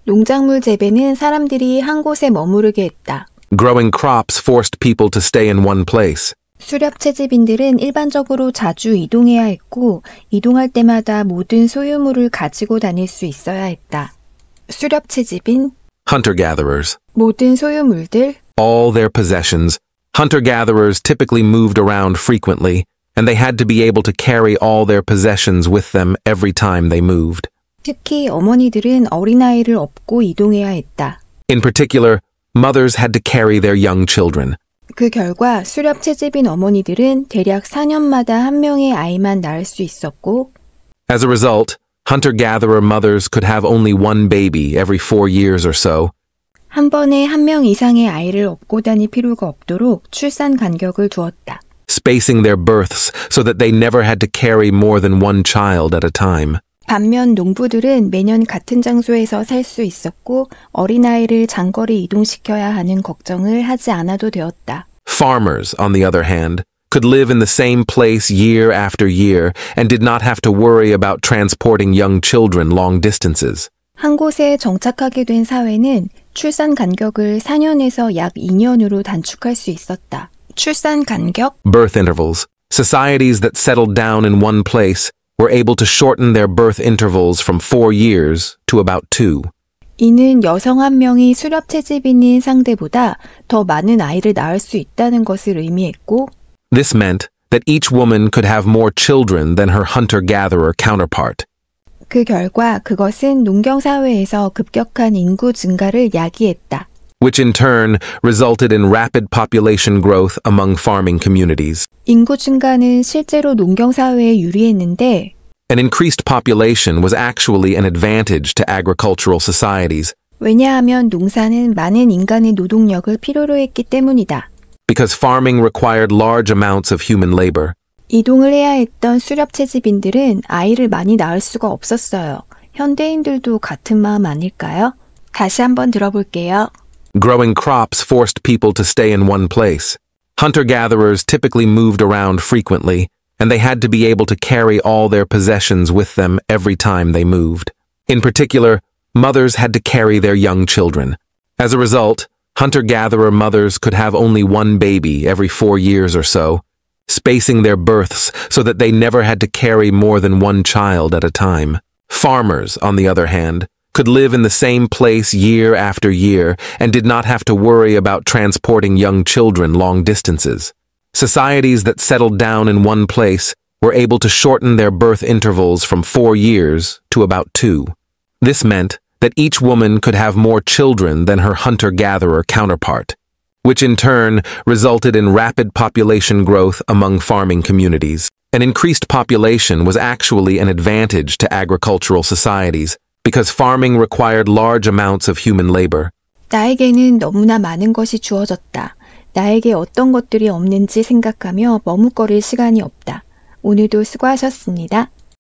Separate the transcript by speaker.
Speaker 1: 농작물 재배는 사람들이 한 곳에 머무르게 했다.
Speaker 2: Growing crops forced people to stay in one place.
Speaker 1: 수렵 채집인들은 일반적으로 자주 이동해야 했고 이동할 때마다 모든 소유물을 가지고 다닐 수 있어야 했다. 수렵 채집인
Speaker 2: Hunter-gatherers.
Speaker 1: 모든 소유물들
Speaker 2: All their possessions. Hunter-gatherers typically moved around frequently, and they had to be able to carry all their possessions with them every time they moved.
Speaker 1: 특히 어머니들은 어린아이를 업고 이동해야 했다.
Speaker 2: In particular, mothers had to carry their young children.
Speaker 1: 그 결과 수렵 채집인 어머니들은 대략 4년마다 한 명의 아이만 낳을 수 있었고
Speaker 2: As a result, hunter-gatherer mothers could have only one baby every 4 years or so.
Speaker 1: 한 번에 한 명 이상의 아이를 업고 다닐 필요가 없도록 출산 간격을 두었다.
Speaker 2: Spacing their births so that they never had to carry more than one child at a time.
Speaker 1: 반면 농부들은 매년 같은 장소에서 살 수 있었고 어린아이를 장거리 이동시켜야 하는 걱정을 하지 않아도 되었다.
Speaker 2: Farmers, on the other hand, could live in the same place year after year and did not have to worry about transporting young children long distances.
Speaker 1: 한 곳에 정착하게 된 사회는 출산 간격을 4년에서 약 2년으로 단축할 수 있었다. 출산 간격?
Speaker 2: Birth intervals. Societies that settled down in one place were able to shorten their birth intervals from 4 years to about 2.
Speaker 1: 이는 여성 한 명이 수렵 채집인인 상대보다 더 많은 아이를 낳을 수 있다는 것을 의미했고
Speaker 2: This meant that each woman could have more children than her hunter-gatherer counterpart.
Speaker 1: 그 결과 그것은 농경 사회에서 급격한 인구 증가를 야기했다.
Speaker 2: Which in turn resulted in rapid population growth among farming communities.
Speaker 1: 인구 증가는 실제로 농경 사회에 유리했는데
Speaker 2: An increased population was actually an advantage to agricultural societies
Speaker 1: 왜냐하면 농사는 많은 인간의 노동력을 필요로 했기 때문이다.
Speaker 2: because farming required large amounts of human labor.
Speaker 1: 이동을 해야 했던 수렵 채집인들은 아이를 많이 낳을 수가 없었어요. 현대인들도 같은 마음 아닐까요? 다시 한번 들어볼게요.
Speaker 2: Growing crops forced people to stay in one place. Hunter-gatherers typically moved around frequently, and they had to be able to carry all their possessions with them every time they moved. In particular, mothers had to carry their young children. As a result, hunter-gatherer mothers could have only one baby every 4 years or so, spacing their births so that they never had to carry more than one child at a time. Farmers, on the other hand, could live in the same place year after year and did not have to worry about transporting young children long distances. Societies that settled down in one place were able to shorten their birth intervals from 4 years to about 2. This meant that each woman could have more children than her hunter-gatherer counterpart, which in turn resulted in rapid population growth among farming communities. An increased population was actually an advantage to agricultural societies because farming required large amounts of human labor.
Speaker 1: 나에게는 너무나 많은 것이 주어졌다. 나에게 어떤 것들이 없는지 생각하며 머뭇거릴 시간이 없다. 오늘도 수고하셨습니다.